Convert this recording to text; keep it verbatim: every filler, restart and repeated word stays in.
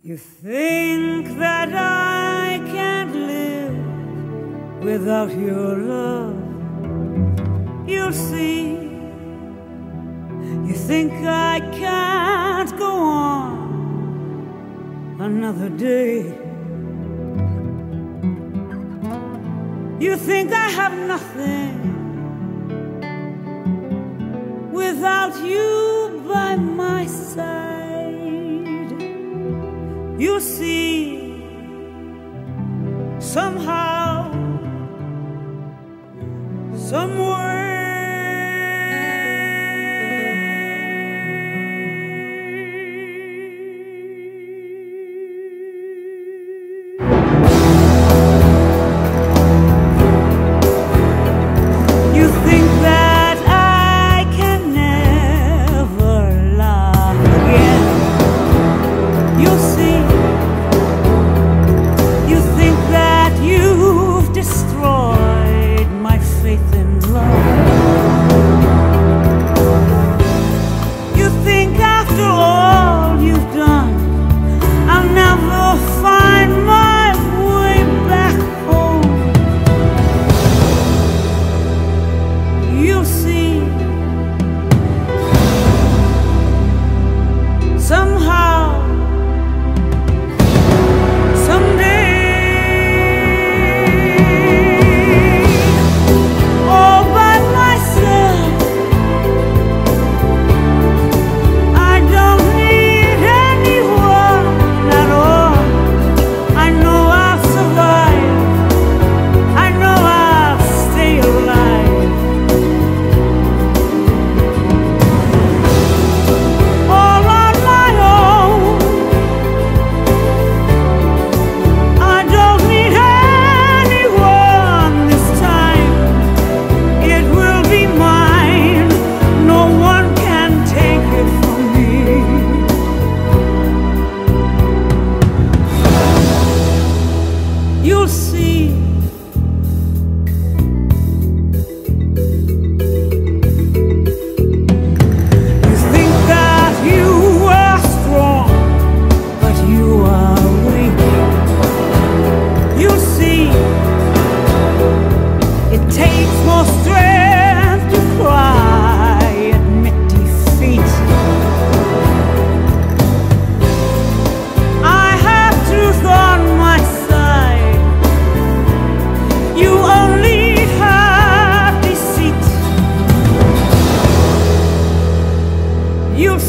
You think that I can't live without your love. You'll see. You think I can't go on another day. You think I have nothing without you by my side. You see, somehow, somewhere, you think that I can never love again. You'll see. You think that you've destroyed my faith in love. You think after all you've done, I'll never find my way back home. You'll see. Somehow, you'll see. You think that you are strong, but you are weak. You'll see. It takes more strength to cry, admit defeat. I have truth on my side. You only have deceit. You'll